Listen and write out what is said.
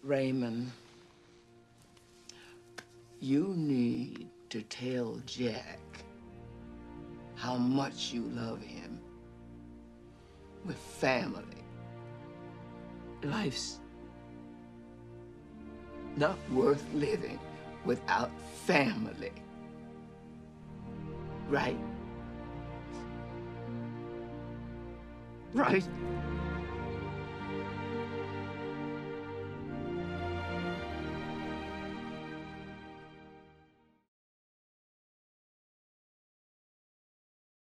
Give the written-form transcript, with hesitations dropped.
Raymond, you need to tell Jack how much you love him. With family, life's not worth living without family. Right? Right?